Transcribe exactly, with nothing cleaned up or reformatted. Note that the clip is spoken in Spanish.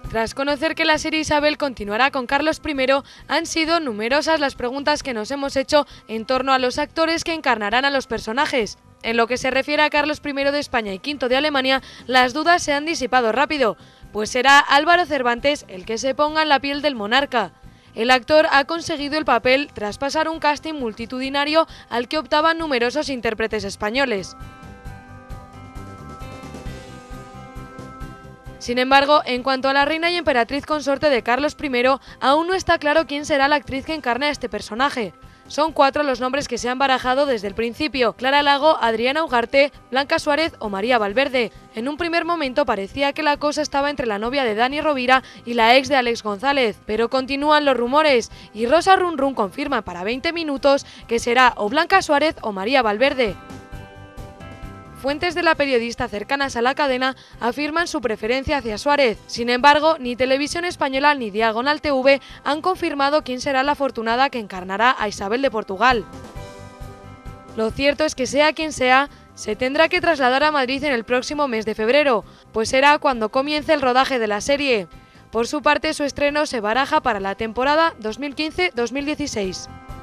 Tras conocer que la serie Isabel continuará con Carlos primero, han sido numerosas las preguntas que nos hemos hecho en torno a los actores que encarnarán a los personajes. En lo que se refiere a Carlos primero de España y quinto de Alemania, las dudas se han disipado rápido, pues será Álvaro Cervantes el que se ponga en la piel del monarca. El actor ha conseguido el papel tras pasar un casting multitudinario al que optaban numerosos intérpretes españoles. Sin embargo, en cuanto a la reina y emperatriz consorte de Carlos primero, aún no está claro quién será la actriz que encarne a este personaje. Son cuatro los nombres que se han barajado desde el principio: Clara Lago, Adriana Ugarte, Blanca Suárez o María Valverde. En un primer momento parecía que la cosa estaba entre la novia de Dani Rovira y la ex de Alex González, pero continúan los rumores y Rosa Run Run confirma para veinte minutos que será o Blanca Suárez o María Valverde. Fuentes de la periodista cercanas a la cadena afirman su preferencia hacia Suárez. Sin embargo, ni Televisión Española ni Diagonal T V han confirmado quién será la afortunada que encarnará a Isabel de Portugal. Lo cierto es que sea quien sea, se tendrá que trasladar a Madrid en el próximo mes de febrero, pues será cuando comience el rodaje de la serie. Por su parte, su estreno se baraja para la temporada dos mil quince dos mil dieciséis.